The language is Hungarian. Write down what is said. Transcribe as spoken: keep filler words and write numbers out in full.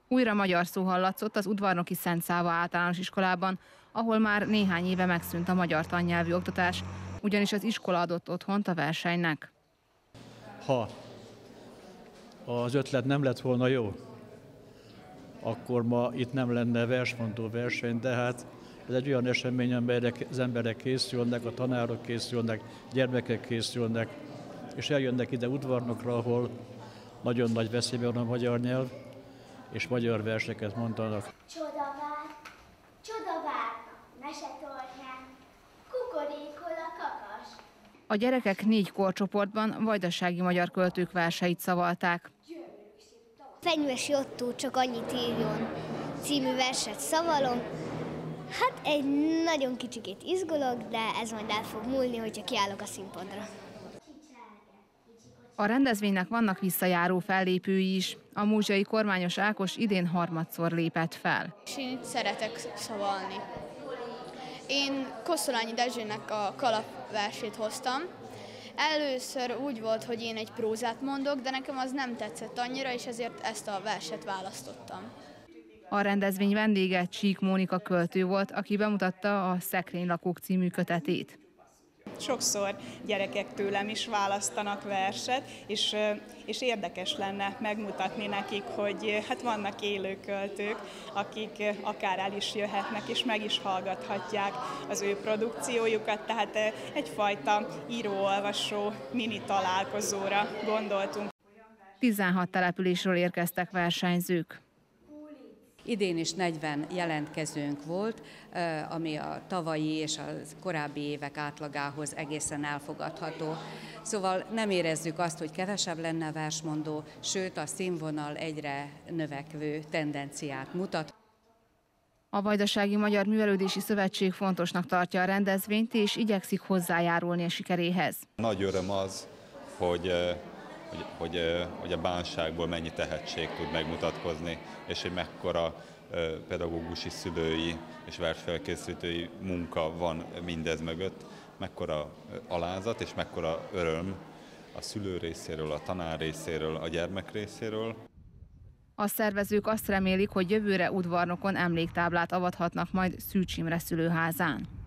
Újra magyar szó hallatszott az udvarnoki Szent Száva általános iskolában, ahol már néhány éve megszűnt a magyar tannyelvű oktatás, ugyanis az iskola adott otthont a versenynek. Ha az ötlet nem lett volna jó, akkor ma itt nem lenne versmondó verseny, de hát ez egy olyan esemény, amelyre az emberek készülnek, a tanárok készülnek, gyermekek készülnek, és eljönnek ide udvarnokra, ahol nagyon nagy veszélyben van a magyar nyelv, és magyar verseket mondanak. Csodavár, csodavárnak, mesetornyán, kukorékol a kakas. A gyerekek négy korcsoportban vajdasági magyar költők verseit szavalták. Fenyvesi Ottó Csak annyit írjon című verset szavalom. Hát egy nagyon kicsikét izgulok, de ez majd el fog múlni, hogyha kiállok a színpadra. A rendezvénynek vannak visszajáró fellépői is. A múzsiai Kormányos Ákos idén harmadszor lépett fel. És én itt szeretek szavalni. Én Kosztolányi Dezsőnek a kalapversét hoztam. Először úgy volt, hogy én egy prózát mondok, de nekem az nem tetszett annyira, és ezért ezt a verset választottam. A rendezvény vendége Csík Mónika költő volt, aki bemutatta a Szekrénylakók című kötetét. Sokszor gyerekek tőlem is választanak verset, és, és érdekes lenne megmutatni nekik, hogy hát vannak élő költők, akik akár el is jöhetnek, és meg is hallgathatják az ő produkciójukat, tehát egyfajta író-olvasó mini találkozóra gondoltunk. tizenhat településről érkeztek versenyzők. Idén is negyven jelentkezőnk volt, ami a tavalyi és a korábbi évek átlagához egészen elfogadható. Szóval nem érezzük azt, hogy kevesebb lenne a versmondó, sőt a színvonal egyre növekvő tendenciát mutat. A Vajdasági Magyar Művelődési Szövetség fontosnak tartja a rendezvényt, és igyekszik hozzájárulni a sikeréhez. Nagy öröm az, hogy Hogy, hogy, hogy a bánságból mennyi tehetség tud megmutatkozni, és hogy mekkora pedagógusi, szülői és versfelkészítői munka van mindez mögött, mekkora alázat és mekkora öröm a szülő részéről, a tanár részéről, a gyermek részéről. A szervezők azt remélik, hogy jövőre udvarnokon emléktáblát avathatnak majd Szűcs Imre szülőházán.